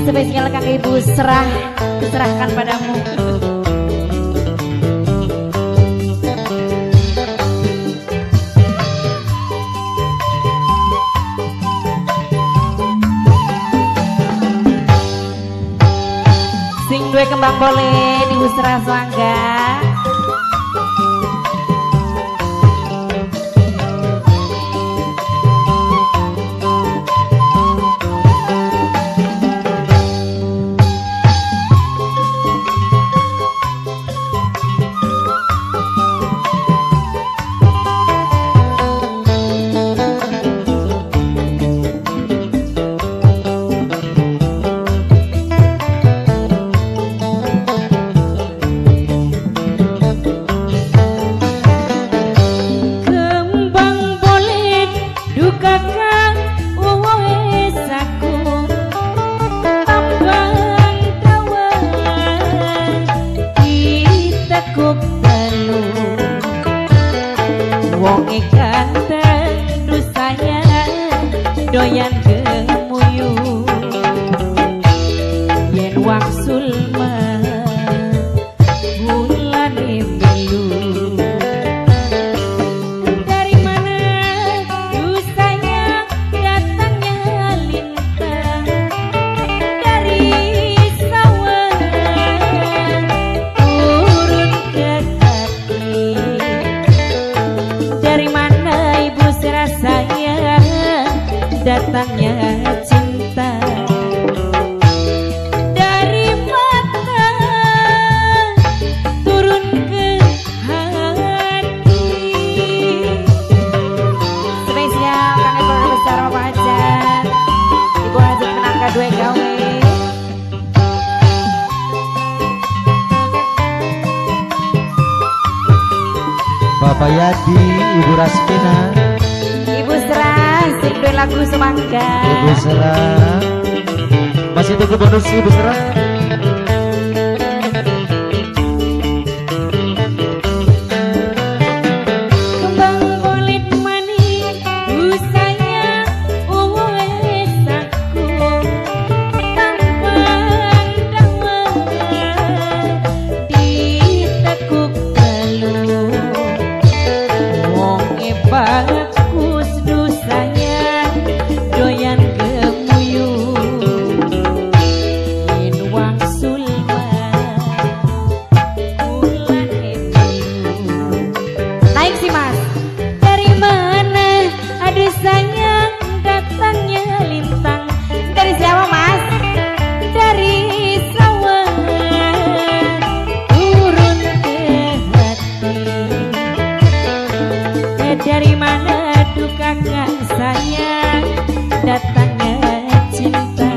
spesial kang Ibu diserahkan padamu. Sing duwe kembang boleh diusrah sangga. Wong ganteng dosanya doyan gemuyu yen wangsul mah bulane melu. Dari mana dosanya datangnya lintang dari sawah turun ke hati. Dari mana ibu serasanya datangnya cinta dari mata turun ke hati. Spesial kang ibu besar Bapak Hajat, Ibu Hajat menangka 2 gawe. Bapak Yadi, Ibu Rasmina, Ibu Serah, sing duwe lagu semangga. Ibu Serah, masih tunggu bonus Ibu Serah. Kembang bolet manis, usaya uwesaku tampang dawa ditekuk telu. Bagus dosanya doyan gemuyu yen wangsul mah bulan emilu. Naik sih mas. Dari mana ada sayang datangnya lintang dari siapa mas? Dari sawah turun ke hati. Dari mana duka sayang datangnya cinta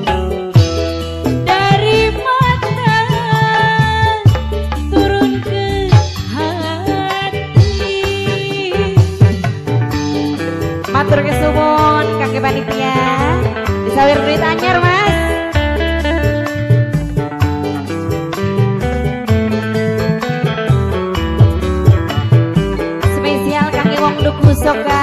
dari mata turun ke hati. Matur kesuwun kangge panitia disawir duit anyar mas. Soka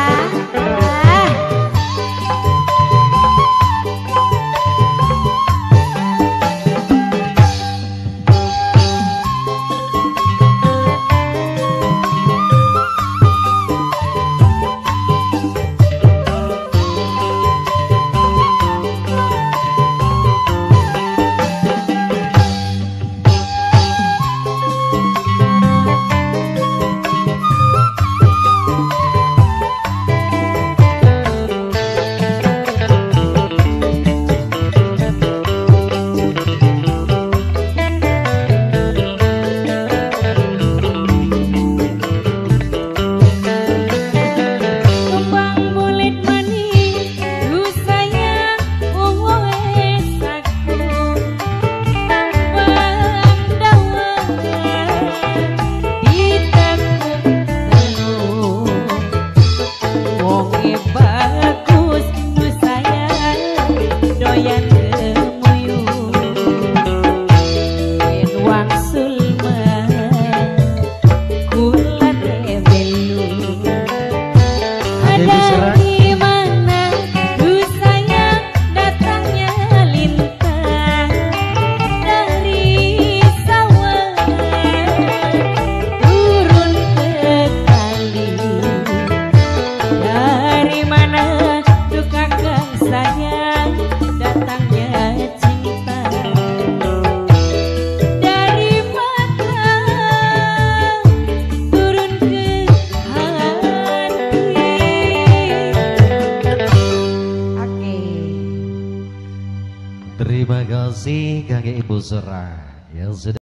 sayang, datangnya cinta dari mata turun ke hati. Oke. Terima kasih kakek Ibu Sera yang sudah